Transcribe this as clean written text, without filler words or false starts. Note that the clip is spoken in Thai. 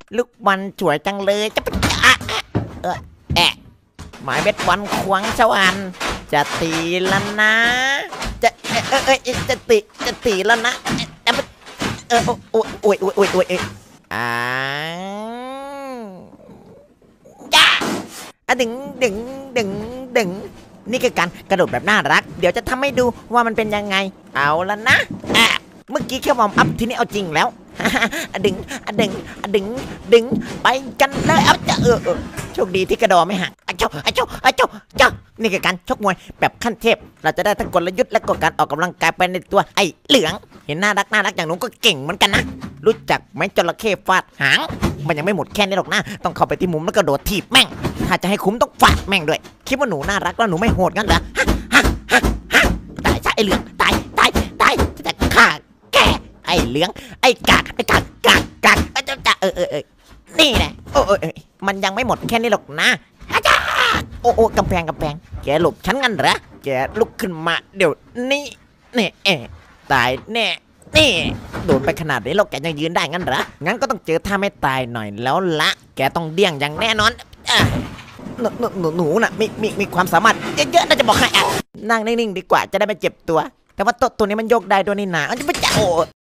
ลูกบอลสวยจังเลยจะเป็นแอะหมายเบ็ดบอลควงสวรรค์จะตีแล้วนะจะจะตีแล้วนะโอ้ยอ่าจ้าดึงดึงนี่คือการกระโดดแบบน่ารักเดี๋ยวจะทำให้ดูว่ามันเป็นยังไงเอาละนะเมื่อกี้แค่วอร์มอัพทีนี้เอาจริงแล้วดึงไปกันเลยโชคดีที่กระโดดไม่หักเจ้านี่คือการชกมวยแบบขั้นเทพเราจะได้ทั้งกลยุทธ์และก็การออกกำลังกายไปในตัวไอ้เหลืองเห็นน่ารักอย่างนู้นก็เก่งเหมือนกันนะรู้จักไหมจระเข้ฟาดหางมันยังไม่หมดแค่นี้หรอกนะต้องเข้าไปที่มุมแล้วก็โดดถีบแม่งถ้าจะให้คุ้มต้องฟาดแม่งด้วยคิดว่าหนูน่ารักแล้วหนูไม่โหดงั้นเหรอตายซะไอ้เหลืองตายจะฆ่าแกไอ้เหลืองไอ้กากนี่แหละมันยังไม่หมดแค่นี้หรอกนะกำแพงแกหลบฉันงั้นเหรอแกลุกขึ้นมาเดี๋ยวนี้ตายแน่นี่โดนไปขนาดนี้แล้วแกยังยืนได้งั้นเหรองั้นก็ต้องเจอท่าไม่ตายหน่อยแล้วละแกต้องเดี้ยงอย่างแน่นอนหนูน่ะมีความสามารถเยอะๆน่าจะบอกให้นั่งนิ่งๆดีกว่าจะได้ไม่เจ็บตัวแต่ว่าตัวนี้มันโยกได้ด้วยนี่นามันจะไม่จะ